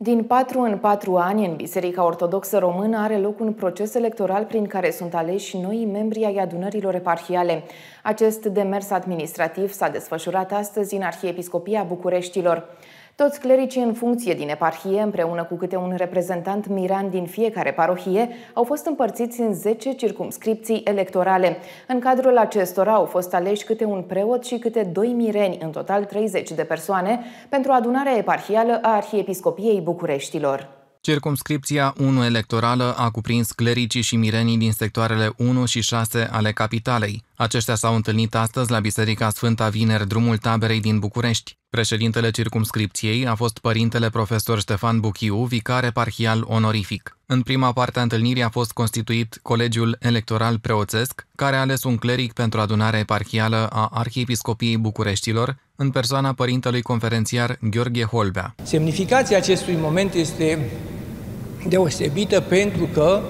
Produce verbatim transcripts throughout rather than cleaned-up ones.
Din patru în patru ani, în Biserica Ortodoxă Română are loc un proces electoral prin care sunt aleși noi membri ai adunărilor eparhiale. Acest demers administrativ s-a desfășurat astăzi în Arhiepiscopia Bucureștilor. Toți clericii în funcție din eparhie, împreună cu câte un reprezentant miran din fiecare parohie, au fost împărțiți în zece circumscripții electorale. În cadrul acestora au fost aleși câte un preot și câte doi mireni, în total treizeci de persoane, pentru adunarea eparhială a Arhiepiscopiei Bucureștilor. Circumscripția unu electorală a cuprins clericii și mirenii din sectoarele unu și șase ale capitalei. Aceștia s-au întâlnit astăzi la Biserica Sfânta Vineri, drumul Taberei din București. Președintele circumscripției a fost părintele profesor Ștefan Buchiu, vicar eparhial onorific. În prima parte a întâlnirii a fost constituit Colegiul Electoral Preoțesc, care a ales un cleric pentru adunarea eparhială a Arhiepiscopiei Bucureștilor, în persoana părintelui conferențiar Gheorghe Holbea. Semnificația acestui moment este deosebită pentru că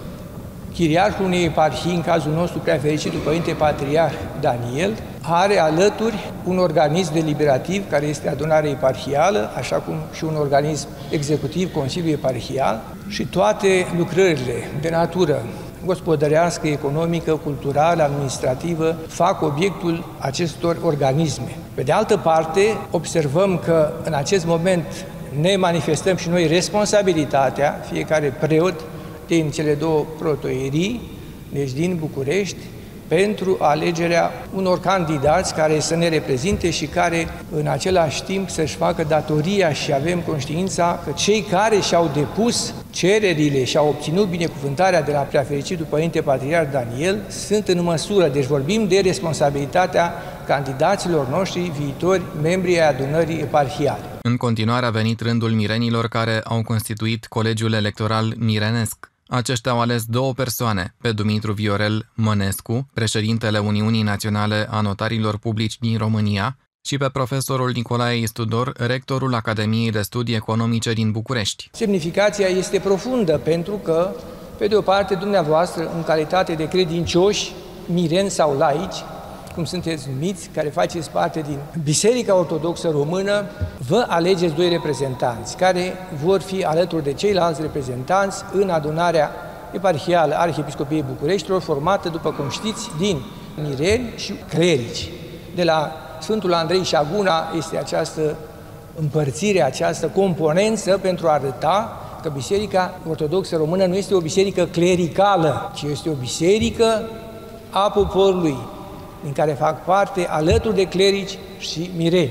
chiriarhul unei eparhii, în cazul nostru preafericitul Părinte Patriarh Daniel, are alături un organism deliberativ care este adunarea eparhială, așa cum și un organism executiv, Consiliul Eparhial, și toate lucrările de natură gospodărească, economică, culturală, administrativă fac obiectul acestor organisme. Pe de altă parte, observăm că în acest moment ne manifestăm și noi responsabilitatea, fiecare preot din cele două protoierii, deci din București, pentru alegerea unor candidați care să ne reprezinte și care în același timp să-și facă datoria, și avem conștiința că cei care și-au depus cererile și au obținut binecuvântarea de la preafericitul Părinte Patriarh Daniel sunt în măsură, deci vorbim de responsabilitatea candidaților noștri viitori membri ai adunării eparhiale. În continuare a venit rândul mirenilor care au constituit Colegiul Electoral Mirenesc. Aceștia au ales două persoane, pe Dumitru Viorel Mănescu, președintele Uniunii Naționale a Notarilor Publici din România, și pe profesorul Nicolae Istudor, rectorul Academiei de Studii Economice din București. Semnificația este profundă pentru că, pe de o parte, dumneavoastră, în calitate de credincioși, mireni sau laici, cum sunteți numiți, care faceți parte din Biserica Ortodoxă Română, vă alegeți doi reprezentanți, care vor fi alături de ceilalți reprezentanți în adunarea eparhială Arhiepiscopiei Bucureștilor, formată, după cum știți, din mireni și clerici. De la Sfântul Andrei Șaguna este această împărțire, această componență pentru a arăta că Biserica Ortodoxă Română nu este o biserică clericală, ci este o biserică a poporului, din care fac parte, alături de clerici și mireni.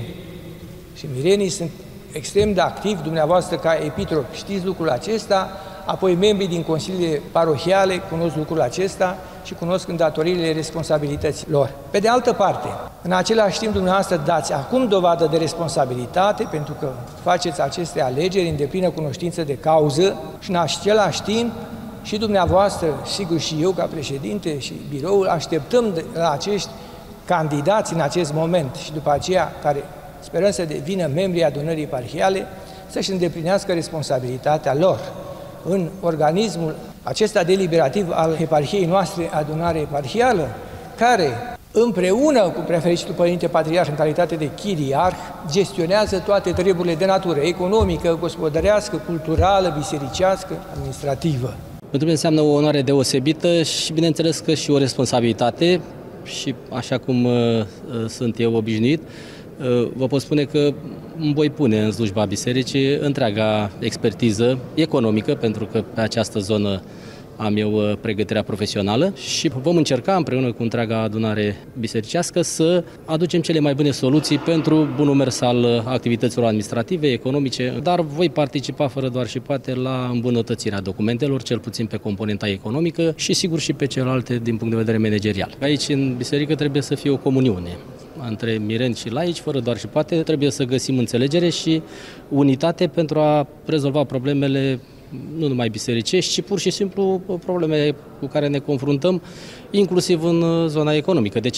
Și mirenii sunt extrem de activi, dumneavoastră ca epitrop știți lucrul acesta, apoi membrii din consiliile parohiale cunosc lucrul acesta și cunosc îndatoririle responsabilității lor. Pe de altă parte, în același timp dumneavoastră dați acum dovadă de responsabilitate, pentru că faceți aceste alegeri în deplină cunoștință de cauză și în același timp și dumneavoastră, sigur și eu ca președinte și biroul, așteptăm de la acești candidați în acest moment și după aceea care sperăm să devină membrii adunării eparhiale, să-și îndeplinească responsabilitatea lor în organismul acesta deliberativ al eparhiei noastre, adunare eparhială, care împreună cu preafericitul Părinte Patriarh în calitate de chiriarh gestionează toate treburile de natură economică, gospodărească, culturală, bisericească, administrativă. Pentru mine înseamnă o onoare deosebită și, bineînțeles, că și o responsabilitate și, așa cum uh, sunt eu obișnuit, uh, vă pot spune că îmi voi pune în slujba bisericii întreaga expertiză economică, pentru că pe această zonă am eu pregătirea profesională și vom încerca împreună cu întreaga adunare bisericească să aducem cele mai bune soluții pentru bunul mers al activităților administrative, economice, dar voi participa fără doar și poate la îmbunătățirea documentelor, cel puțin pe componenta economică și sigur și pe celelalte din punct de vedere managerial. Aici în biserică trebuie să fie o comuniune între mireni și laici, fără doar și poate, trebuie să găsim înțelegere și unitate pentru a rezolva problemele nu numai bisericești, ci pur și simplu probleme cu care ne confruntăm, inclusiv în zona economică. De ce nu?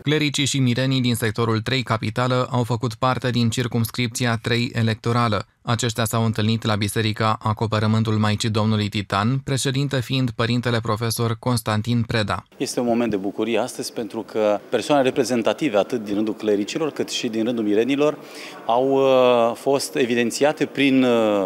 Clericii și mirenii din sectorul trei Capitală au făcut parte din circumscripția trei electorală. Aceștia s-au întâlnit la Biserica Acoperământul Maicii Domnului Titan, președinte fiind părintele profesor Constantin Preda. Este un moment de bucurie astăzi pentru că persoane reprezentative atât din rândul clericilor cât și din rândul mirenilor au fost evidențiate prin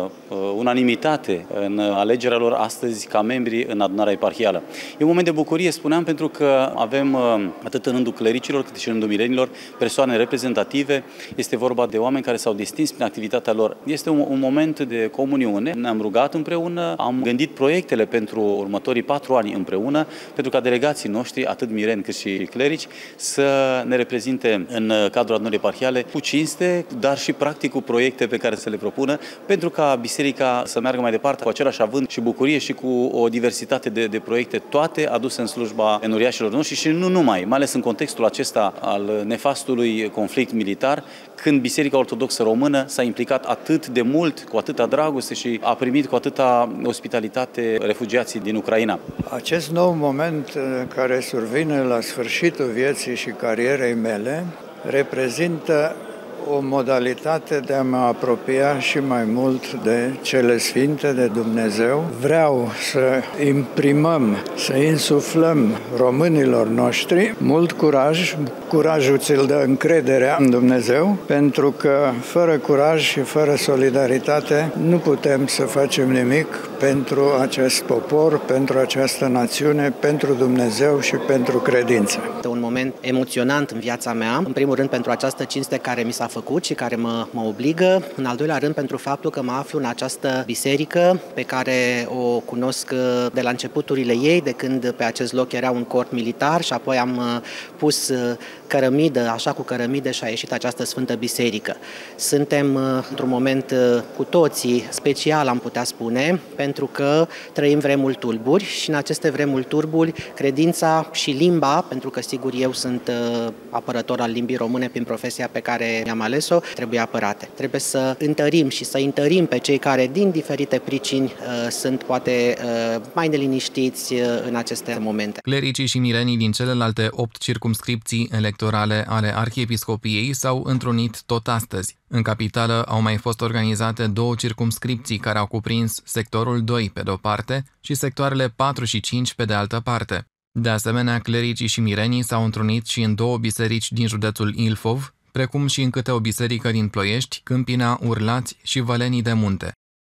unanimitate în alegerea lor astăzi ca membri în adunarea eparhială. E un moment de bucurie, spuneam, pentru că avem atât în rândul clericilor cât și în rândul mirenilor persoane reprezentative. Este vorba de oameni care s-au distins prin activitatea lor. Este un, un moment de comuniune. Ne-am rugat împreună, am gândit proiectele pentru următorii patru ani împreună, pentru ca delegații noștri, atât mireni cât și clerici, să ne reprezinte în cadrul adunării eparhiale cu cinste, dar și practic cu proiecte pe care să le propună, pentru ca biserica să meargă mai departe cu același avânt și bucurie și cu o diversitate de, de proiecte, toate aduse în slujba enoriașilor noștri și nu numai, mai ales în contextul acesta al nefastului conflict militar, când Biserica Ortodoxă Română s-a implicat atât de mult, cu atâta dragoste și a primit cu atâta ospitalitate refugiații din Ucraina. Acest nou moment care survine la sfârșitul vieții și carierei mele reprezintă o modalitate de a mă apropia și mai mult de cele sfinte, de Dumnezeu. Vreau să imprimăm, să insuflăm românilor noștri mult curaj. Curajul ți-l dă încrederea în Dumnezeu, pentru că fără curaj și fără solidaritate nu putem să facem nimic pentru acest popor, pentru această națiune, pentru Dumnezeu și pentru credință. Este un moment emoționant în viața mea, în primul rând pentru această cinste care mi s-a făcut și care mă, mă obligă, în al doilea rând pentru faptul că mă aflu în această biserică pe care o cunosc de la începuturile ei, de când pe acest loc era un cort militar și apoi am pus cărămidă, așa cu cărămidă și a ieșit această sfântă biserică. Suntem într-un moment cu toții special, am putea spune, pentru că trăim vremuri tulburi și în aceste vremuri tulburi credința și limba, pentru că sigur eu sunt apărător al limbii române prin profesia pe care mi-am ales-o, trebuie apărate. Trebuie să întărim și să întărim pe cei care din diferite pricini sunt poate mai neliniștiți în aceste momente. Clericii și mirenii din celelalte opt circumscripții electorale ale Arhiepiscopiei s-au întrunit tot astăzi. În capitală au mai fost organizate două circumscripții care au cuprins sectorul doi pe de-o parte și sectoarele patru și cinci pe de altă parte. De asemenea, clericii și mirenii s-au întrunit și în două biserici din județul Ilfov, precum și în câte o biserică din Ploiești, Câmpina, Urlați și Vălenii de Munte.